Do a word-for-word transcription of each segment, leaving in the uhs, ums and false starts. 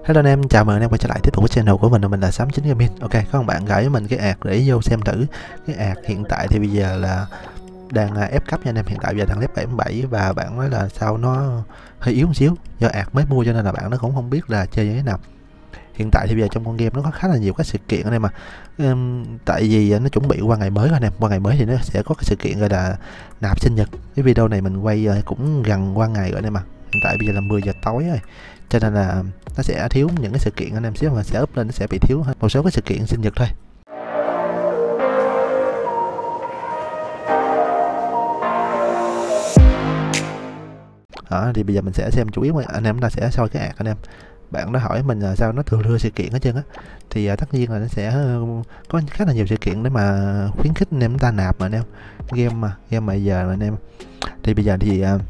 Hello anh em, chào mừng anh em quay trở lại tiếp tục với channel của mình. Mình là sáu chín Gaming. Ok, có một bạn gửi mình cái ạc để vô xem thử. Cái ạc hiện tại thì bây giờ là đang ép cấp nha anh em. Hiện tại bây giờ đang level bảy mươi bảy và bạn nói là sao nó hơi yếu một xíu. Do ạc mới mua cho nên là bạn nó cũng không biết là chơi như thế nào. Hiện tại thì bây giờ trong con game nó có khá là nhiều các sự kiện anh em mà. Um, tại vì nó chuẩn bị qua ngày mới rồi anh em. Qua ngày mới thì nó sẽ có cái sự kiện gọi là nạp sinh nhật. Cái video này mình quay cũng gần qua ngày rồi anh em mà. Hiện tại bây giờ là mười giờ tối rồi, cho nên là nó sẽ thiếu những cái sự kiện anh em xíu, mà sẽ up lên nó sẽ bị thiếu một số cái sự kiện sinh nhật thôi. Đó, thì bây giờ mình sẽ xem chủ yếu anh em ta sẽ soi cái ạc anh em. Bạn đã hỏi mình là sao nó thường đưa sự kiện hết trơn á, thì uh, tất nhiên là nó sẽ uh, có khá là nhiều sự kiện để mà khuyến khích anh em ta nạp mà anh em. Game mà game bây giờ mà anh em, thì bây giờ thì uh,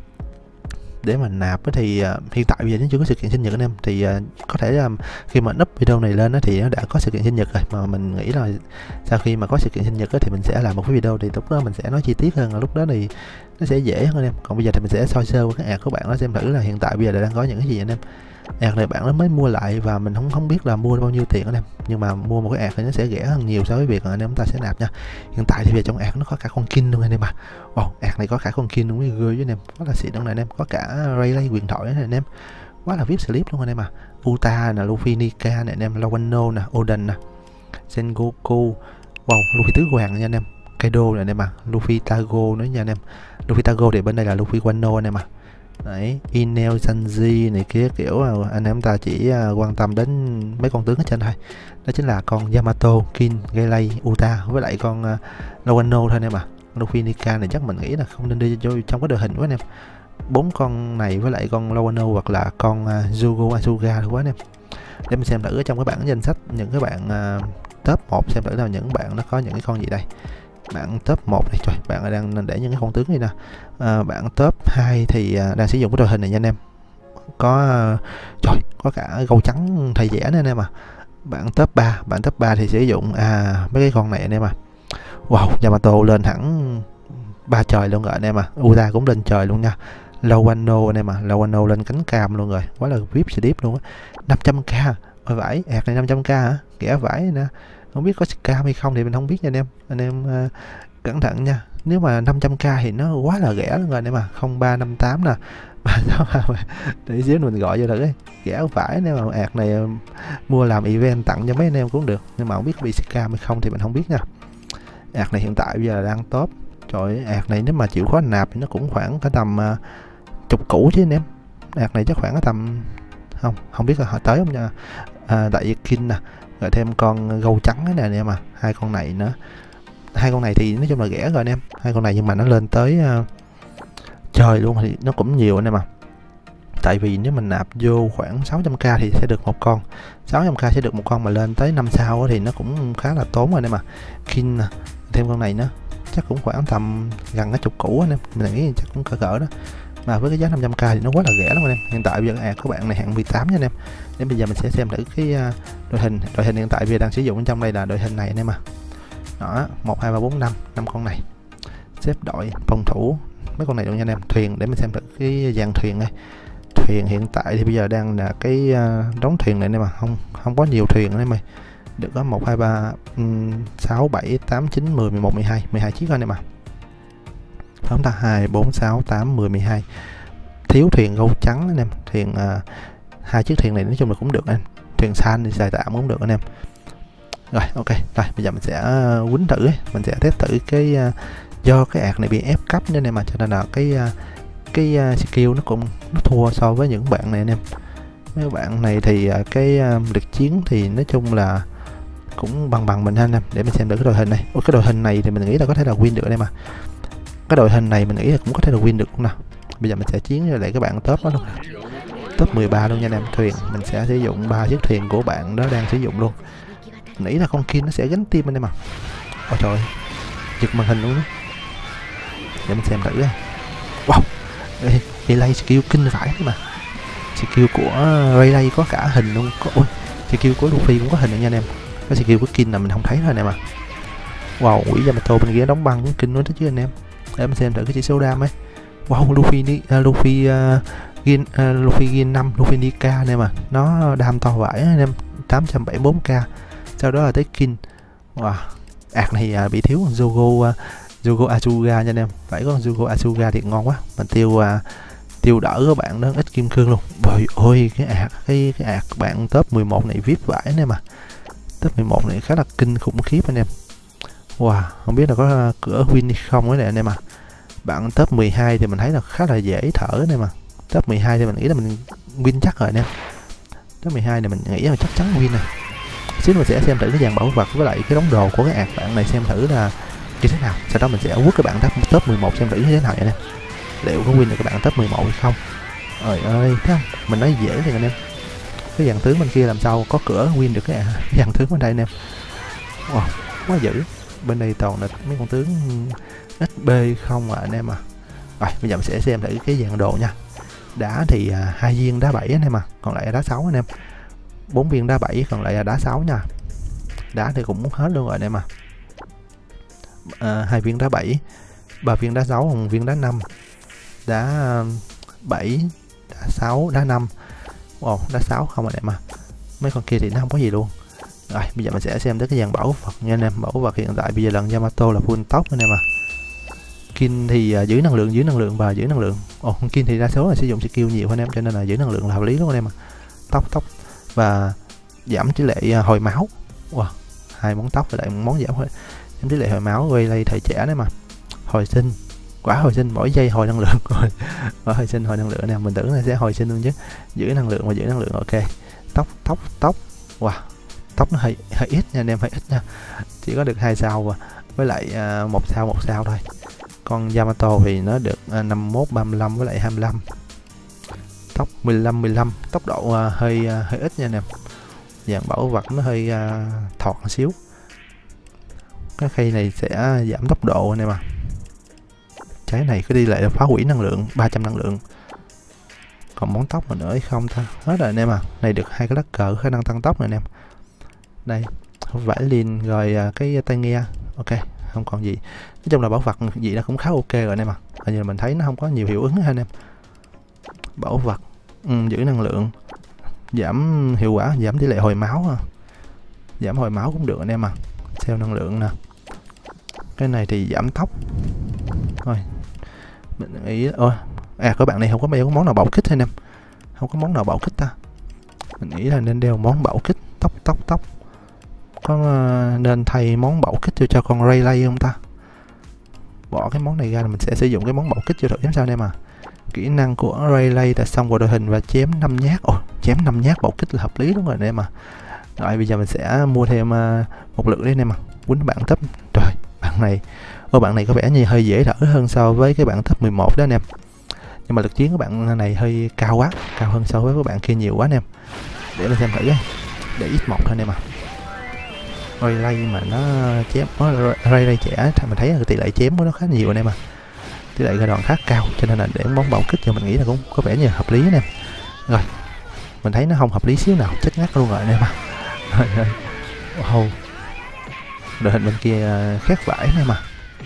để mà nạp thì uh, hiện tại bây giờ nó chưa có sự kiện sinh nhật anh em, thì uh, có thể um, khi mà up video này lên đó, thì nó đã có sự kiện sinh nhật rồi, mà mình nghĩ là sau khi mà có sự kiện sinh nhật đó, thì mình sẽ làm một cái video, thì lúc đó mình sẽ nói chi tiết hơn, lúc đó thì nó sẽ dễ hơn anh em. Còn bây giờ thì mình sẽ soi sơ qua cái ạc của bạn nó xem thử là hiện tại bây giờ là đang có những cái gì anh em. Ạc này bạn nó mới mua lại và mình không không biết là mua bao nhiêu tiền anh em, nhưng mà mua một cái ạc thì nó sẽ rẻ hơn nhiều so với việc là anh em chúng ta sẽ nạp nha. Hiện tại thì về trong ạc nó có cả con kin luôn anh em à. Wow, ạc này có cả con kin luôn mới ghê với anh em, quá là xịn luôn này anh em. Có cả Rayleigh huyền thoại này anh em, quá là vê i pê slip luôn anh em à. Uta nè, Luffy Nika này anh em, Lawano nè, Oden nè, Sengoku, wow, Luffy tứ hoàng nha anh em, Kaido này anh em à, Luffy Tago nữa nha anh em. Luffy Tago thì bên đây là Luffy Wano anh em à. Đấy, Inel, Sanji này kia, kiểu anh em ta chỉ uh, quan tâm đến mấy con tướng ở trên thôi. Đó chính là con Yamato, Kin, Rayleigh, Uta với lại con uh, Lawano thôi anh em à. Luffy Nika này chắc mình nghĩ là không nên đi vô trong cái đội hình quá anh em. Bốn con này với lại con Lawano hoặc là con uh, Zugo Asuga thôi quá anh em. Để mình xem thử ở trong cái bảng danh sách những cái bạn uh, top một, xem thử nào những bạn nó có những cái con gì đây. Bạn top một này, trời, bạn đang để những cái con tướng này nè. À, bạn top hai thì uh, đang sử dụng cái đội hình này nha anh em. Có uh, trời, có cả gâu trắng thầy vẽ nữa anh em à. Bạn top ba, bạn top ba thì sử dụng à mấy cái con này anh em à. Wow, Yamato lên hẳn ba trời luôn rồi anh em à. Uta cũng lên trời luôn nha. Lawano anh em à, Lawano lên cánh cam luôn rồi, quá là vê i pê slip luôn á. năm trăm k, ôi vãi, ạc này năm trăm k hả? Rẻ vãi nè. Không biết có scam hay không thì mình không biết nha anh em. Anh em uh, cẩn thận nha. Nếu mà năm trăm k thì nó quá là rẻ luôn rồi anh em à. Không ba năm tám nè. Để xíu mình gọi vô thử ấy. Rẻ vãi, nếu mà ạc này uh, mua làm event tặng cho mấy anh em cũng được. Nhưng mà không biết bị scam hay không thì mình không biết nha. Ạc này hiện tại bây giờ đang top. Trời ơi, ạc này nếu mà chịu khó nạp thì nó cũng khoảng cái tầm uh, chục củ chứ anh em. Ạc này chắc khoảng cái tầm không, không biết là họ tới không nha. À, tại vì Kin nè, rồi thêm con gâu trắng này anh em à, hai con này nữa. Hai con này thì nói chung là rẻ rồi anh em, hai con này nhưng mà nó lên tới uh, trời luôn thì nó cũng nhiều anh em à. Tại vì nếu mình nạp vô khoảng sáu trăm k thì sẽ được một con, sáu trăm k sẽ được một con, mà lên tới năm sao thì nó cũng khá là tốn rồi anh em à. Kin thêm con này nữa chắc cũng khoảng tầm gần cái chục củ anh em, mình nghĩ chắc cũng cỡ cỡ đó. Mà với cái giá năm trăm k thì nó quá là rẻ lắm anh em. Hiện tại bây giờ ạc các bạn này hạng mười tám nha anh em. Đến bây giờ mình sẽ xem thử cái uh, đội hình. Đội hình hiện tại bây giờ đang sử dụng bên trong đây là đội hình này anh em à. Đó, một hai ba bốn năm, năm con này. Xếp đội phòng thủ mấy con này luôn nha anh em. Thuyền để mình xem thử cái dàn thuyền này. Thuyền hiện tại thì bây giờ đang là cái uh, đóng thuyền này anh em à, không không có nhiều thuyền anh em ơi. Được có một hai ba sáu bảy tám chín mười mười một mười hai, mười hai chiếc anh em à. Không ta, hai bốn sáu tám mười mười hai. Thiếu thuyền gâu trắng anh em. Thuyền uh, hai chiếc thuyền này nói chung là cũng được anh. Thuyền san thì xài tạm cũng được anh em. Rồi ok, rồi bây giờ mình sẽ uh, quýnh thử ấy. Mình sẽ test thử cái uh, do cái ạc này bị ép cấp nên em mà, cho nên là cái uh, cái uh, skill nó cũng nó thua so với những bạn này anh em. Mấy bạn này thì uh, cái uh, lực chiến thì nói chung là cũng bằng bằng mình anh em. Để mình xem được cái đội hình này. Ủa, cái đội hình này thì mình nghĩ là có thể là win được anh em à. Cái đội hình này mình nghĩ là cũng có thể là win được luôn nào. Bây giờ mình sẽ chiến với lại các bạn top đó luôn, top mười ba luôn nha anh em. Thuyền mình sẽ sử dụng ba chiếc thuyền của bạn đó đang sử dụng luôn. Mình nghĩ là con Kin nó sẽ gánh team anh em à. Ôi trời ơi, giật màn hình luôn đó. Để mình xem thử nha. Wow, Rayleigh skill kinh vãi mà. Skill của Rayleigh có cả hình luôn. Có, ôi, skill của Luffy cũng có hình này nha anh em. Cái skill của Kin là mình không thấy thôi anh em à. Wow, quỷ Yamato bên kia đóng băng cũng kinh nữa đó chứ anh em. Để mình xem thử cái chỉ số đam ấy. Wow, Luffy đi, uh, Luffy uh, Gin, uh, Luffy Gin năm, Luffy Nika anh em à, nó đam to vãi anh em, tám trăm bảy mươi tư k. Sau đó là tới Kin. Wow, ạc này uh, bị thiếu Zogo uh, Zogo Asuga nha anh em, phải có Zogo Asuga thì ngon quá. Mình tiêu uh, tiêu đỡ các bạn đó ít kim cương luôn. Trời ơi cái ạc cái cái ạc bạn top mười một này vip vãi anh em à, top mười một này khá là kinh khủng khiếp anh em. Wow, không biết là có cửa win hay không ấy này anh em à. Bạn top mười hai thì mình thấy là khá là dễ thở anh em à. Top mười hai thì mình nghĩ là mình win chắc rồi anh em. Top mười hai này mình nghĩ là chắc chắn win này. Xíu mình sẽ xem thử cái dàn bảo vật với lại cái đống đồ của cái ạc bạn này xem thử là như thế nào. Sau đó mình sẽ quất các bạn top, top mười một xem thử như thế nào vậy nè. Liệu có win được các bạn top mười một hay không. Trời ơi, thấy không? Mình nói dễ liền anh em. Cái dàn tướng bên kia làm sao có cửa win được cái, cái dàn tướng bên đây anh em. Wow, quá dữ. Bên đây toàn là mấy con tướng ích bê không à anh em à. Rồi bây giờ mình sẽ xem thử cái dàn đồ nha. Đá thì à, hai viên đá bảy anh em à, còn lại là đá sáu anh em. Bốn viên đá bảy còn lại là đá sáu nha. Đá thì cũng hết luôn rồi anh em à. À, hai viên đá bảy, ba viên đá sáu, một viên đá năm. Đá bảy, đá sáu, đá năm. Ồ, đá sáu không anh em à. Mấy con kia thì nó không có gì luôn. Rồi bây giờ mình sẽ xem tới cái dàn bảo vật nha anh em. Bảo vật hiện tại bây giờ lần Yamato là full tốc anh em à. Kin thì uh, giữ năng lượng, giữ năng lượng và giữ năng lượng. Ồ, con Kin thì đa số là sử dụng skill nhiều anh em, cho nên là giữ năng lượng là hợp lý đúng không anh em à. Tốc tốc và giảm tỷ lệ uh, hồi máu. Wow, hai món tóc và lại một món giảm hồi giảm tỷ lệ hồi máu quay lay thời trẻ đấy mà. Hồi sinh, quả hồi sinh mỗi giây hồi năng lượng rồi. Quả hồi sinh hồi năng lượng nè, mình tưởng là sẽ hồi sinh luôn chứ. Giữ năng lượng và giữ năng lượng ok. Tốc tốc tốc. Wow, tốc nó hơi hơi ít nha anh em, hơi ít nha. Chỉ có được hai sao và với lại uh, một sao một sao thôi. Con Yamato thì nó được uh, năm mươi mốt, ba mươi lăm với lại hai mươi lăm. Tốc mười lăm mười lăm, tốc độ uh, hơi uh, hơi ít nha anh em. Dàn bảo vật nó hơi uh, thọt một xíu. Cái khay này sẽ giảm tốc độ anh em à. Trái này cứ đi lại là phá hủy năng lượng, ba trăm năng lượng. Còn món tóc mà nữa hay không ta? Hết rồi anh em à. Này được hai cái lá cờ khả năng tăng tốc này anh em. Đây, vải lin rồi uh, cái tai nghe. Ok, không còn gì. Nói chung là bảo vật gì nó cũng khá ok rồi anh em à. Hình như mình thấy nó không có nhiều hiệu ứng ha anh em. Bảo vật ừ, giữ năng lượng, giảm hiệu quả, giảm tỷ lệ hồi máu à. Giảm hồi máu cũng được anh em à. Theo năng lượng nè. Cái này thì giảm tốc. Thôi mình nghĩ ôi à các bạn này không có đeo món nào bảo kích anh em, không có món nào bảo kích ta. Mình nghĩ là nên đeo món bảo kích. Tốc tốc tốc có uh, nên thay món bảo kích cho cho con Rayleigh không ta. Bỏ cái món này ra là mình sẽ sử dụng cái món bảo kích cho đội em sao anh em à. Kỹ năng của Rayleigh là xông vào đội hình và chém năm nhát. Ồ, chém năm nhát bảo kích là hợp lý đúng rồi anh em à. Rồi bây giờ mình sẽ mua thêm uh, một lượng đấy anh em à. Quýnh bạn top. Trời, bạn này ô bạn này có vẻ như hơi dễ đỡ hơn so với cái bạn top mười một đó anh em. Nhưng mà lực chiến của bạn này hơi cao quá, cao hơn so với các bạn kia nhiều quá anh em. Để mình xem thử ấy. Để ít một thôi anh em à. Rayleigh mà nó chém nó Rayleigh trẻ mình thấy là tỷ lệ chém của nó khá nhiều anh em à. Tỷ lệ ra đòn khá cao cho nên là để bóng bảo kích cho mình nghĩ là cũng có vẻ như hợp lý anh em. Rồi mình thấy nó không hợp lý xíu nào, chết ngắt luôn rồi anh em à. Wow. Đội hình bên kia khét vải anh em à.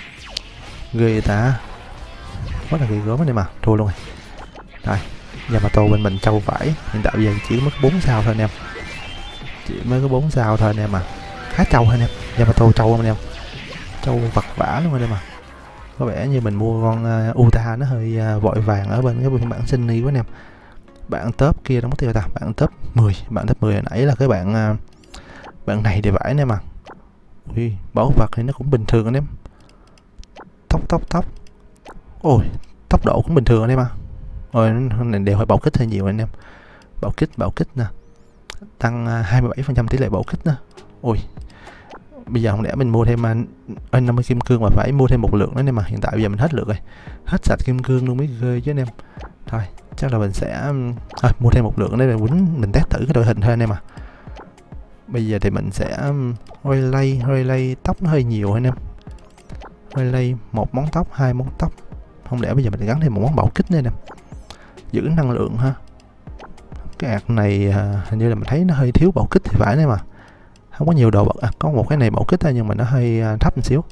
Ghê ta. Quá là ghê gớm anh em à. Thua luôn rồi. Rồi Yamato bên mình trâu vải. Hiện tại bây giờ chỉ mất bốn sao thôi anh em. Chỉ mới có bốn sao thôi anh em à. Khá trâu anh em. Yamato trâu anh em. Trâu vật vả luôn anh em à. Có vẻ như mình mua con uh, Uta nó hơi uh, vội vàng ở bên cái phiên bản Sunny quá anh em. Bạn top kia nó mất tiêu ta. Bạn top mười. Bạn top mười hồi nãy là cái bạn uh, bạn này để vải anh em à. Ui, bảo vật thì nó cũng bình thường anh em. Tốc tốc tốc. Ôi, tốc độ cũng bình thường anh em à. Rồi này đều phải bảo kích hơi nhiều anh em. Bảo kích, bảo kích nè. Tăng uh, hai mươi bảy phần trăm tỷ lệ bảo kích nè. Ôi. Bây giờ không lẽ mình mua thêm uh, năm mươi kim cương mà phải mua thêm một lượng nữa anh em mà. Hiện tại bây giờ mình hết lượng rồi. Hết sạch kim cương luôn mới ghê chứ anh em. Thôi, chắc là mình sẽ uh, mua thêm một lượng để mình quýnh mình test thử cái đội hình thôi anh em à. Bây giờ thì mình sẽ Rayleigh, Rayleigh tóc nó hơi nhiều anh em. Rayleigh một món tóc, hai món tóc. Không lẽ bây giờ mình gắn thêm một món bảo kích nữa anh em. Giữ năng lượng ha. Cái ạc này uh, hình như là mình thấy nó hơi thiếu bảo kích thì phải đấy mà. Không có nhiều đồ bảo, à, có một cái này bảo kích thôi nhưng mà nó hơi uh, thấp một xíu.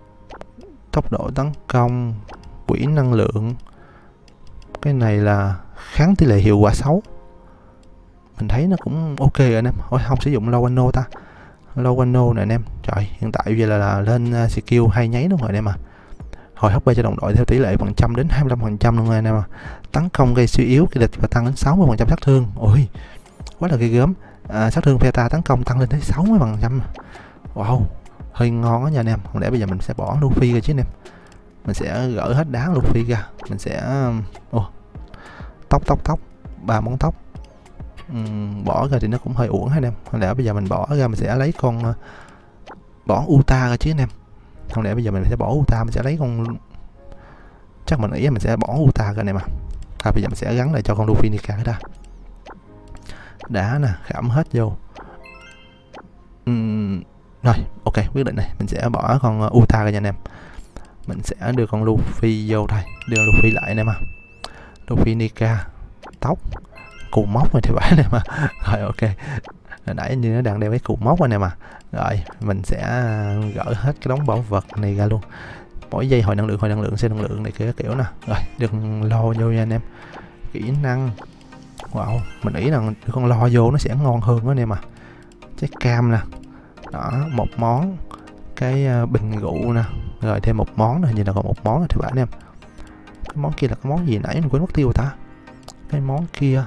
Tốc độ tấn công, quỹ năng lượng. Cái này là kháng tỷ lệ hiệu quả xấu. Mình thấy nó cũng ok rồi anh em. Ôi, không sử dụng low anno ta. Low anno này anh em. Trời, hiện tại bây giờ là, là lên uh, skill hay nháy đúng rồi anh em à. Hồi hát pê cho đồng đội theo tỷ lệ phần trăm đến hai mươi lăm phần trăm luôn anh em à. Tấn công gây suy yếu cái địch và tăng đến sáu mươi phần trăm sát thương. Ôi, quá là ghê gớm. À, sát thương Peta tấn công tăng lên tới sáu mươi phần trăm. Wow, hơi ngon á nha anh em. Không lẽ bây giờ mình sẽ bỏ Luffy ra chứ anh em. Mình sẽ gỡ hết đá Luffy ra. Mình sẽ oh, tóc tóc tóc ba món tóc. Uhm, bỏ ra thì nó cũng hơi uổng anh em. Không lẽ bây giờ mình bỏ ra mình sẽ lấy con uh, bỏ Uta ra chứ anh em. Không lẽ bây giờ mình sẽ bỏ Uta, mình sẽ lấy con, chắc mình nghĩ mình sẽ bỏ Uta ra này mà. À, bây giờ mình sẽ gắn lại cho con Luffy Nika ra. Đá nè, khảm hết vô. Uhm, rồi, ok, quyết định này, mình sẽ bỏ con uh, Uta ra nha anh em. Mình sẽ đưa con Luffy vô thôi, đưa Luffy lại anh em à. Luffy Nika, tóc, cù móc này thì phải này mà. Rồi ok. Hồi nãy như nó đang đeo cái cù móc anh em à. Rồi, mình sẽ gỡ hết cái đống bảo vật này ra luôn. Mỗi giây hồi năng lượng, hồi năng lượng, xe năng lượng này kia kiểu nè. Rồi, đừng lo vô nha anh em. Kỹ năng. Wow, mình nghĩ rằng con lo vô nó sẽ ngon hơn đó anh em à. Trái cam nè. Đó, một món. Cái uh, bình rượu nè. Rồi thêm một món này, như là còn một món nữa thì phải anh em. Cái món kia là cái món gì nãy mình quên mất tiêu ta. Cái món kia,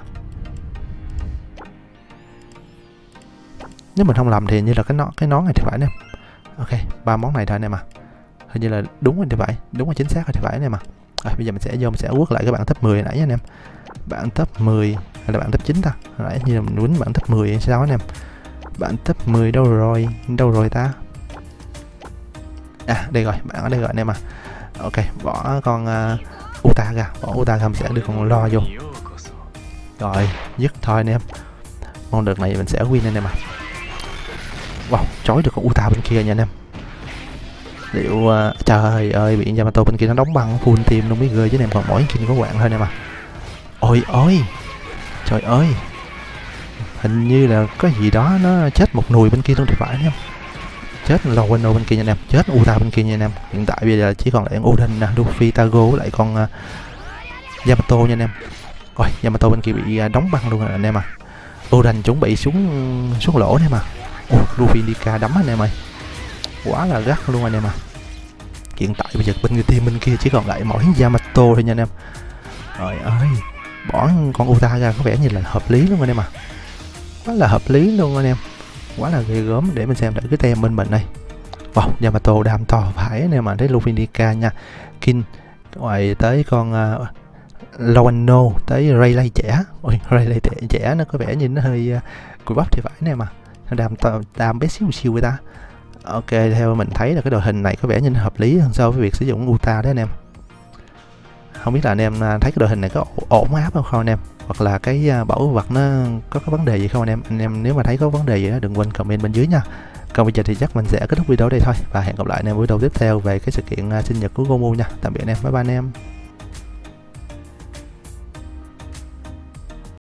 nếu mình không làm thì như là cái nón cái nón này thì phải anh em. Ok, ba món này thôi anh em à. Hình như là đúng rồi thì phải, đúng là chính xác rồi thì phải anh em à. Rồi bây giờ mình sẽ vô mình sẽ quất lại cái bảng top mười nãy anh em. Bảng top mười hay là bảng top chín ta? Hồi nãy như là mình quýnh bảng top mười hay sao anh em. Bảng top mười đâu rồi? Đâu rồi ta? À đây rồi, bạn ở đây rồi anh em à. Ok, bỏ con uh, Uta ra, bỏ Uta ra mình sẽ đưa con lo vô. Rồi, dứt thôi anh em. Con đợt này mình sẽ win anh em à. Wow, chối được con Uta bên kia nha anh em. Liệu uh, trời ơi, bị Yamato bên kia nó đóng băng full team không biết gơi chứ anh em, còn mỗi kia có quạng thôi anh em à. Ôi ôi, trời ơi, hình như là có gì đó nó chết một nùi bên kia luôn thì phải anh em. Chết Loweno bên kia nha anh em, chết Uta bên kia nha anh em. Hiện tại bây giờ chỉ còn lại Oden nè, Luffy, Tago với lại con uh, Yamato nha anh em. Ôi, Yamato bên kia bị uh, đóng băng luôn rồi anh em à. Oden chuẩn bị xuống xuống lỗ anh em à. Ồ, Luffy Nika đấm anh em ơi. Quá là gắt luôn anh em à. Hiện tại bây giờ bên người team bên kia chỉ còn lại mỗi Yamato thôi nha anh em. Trời ơi, bỏ con Uta ra có vẻ như là hợp lý luôn anh em à. Quá là hợp lý luôn anh em. Quá là ghê gớm. Để mình xem lại cái tem bên mình đây. Wow, Yamato đam to phải anh em mà. Thấy Luffy Nika nha. Kin ngoài tới con uh, Lowano, tới Rayleigh trẻ. Ôi, Rayleigh trẻ, trẻ nó có vẻ như nó hơi uh, cùi bắp thì phải anh em à. Nó đam to, đam bé xíu xíu người ta. Ok, theo mình thấy là cái đội hình này có vẻ như nó hợp lý hơn so với việc sử dụng Uta đấy anh em. Không biết là anh em thấy cái đội hình này có ổn áp không anh em, hoặc là cái bảo vật nó có cái vấn đề gì không anh em. Anh em nếu mà thấy có vấn đề gì đó đừng quên comment bên dưới nha. Còn bây giờ thì chắc mình sẽ kết thúc video đây thôi, và hẹn gặp lại anh em video tiếp theo về cái sự kiện sinh nhật của Gomu nha. Tạm biệt anh em, bye bye anh em.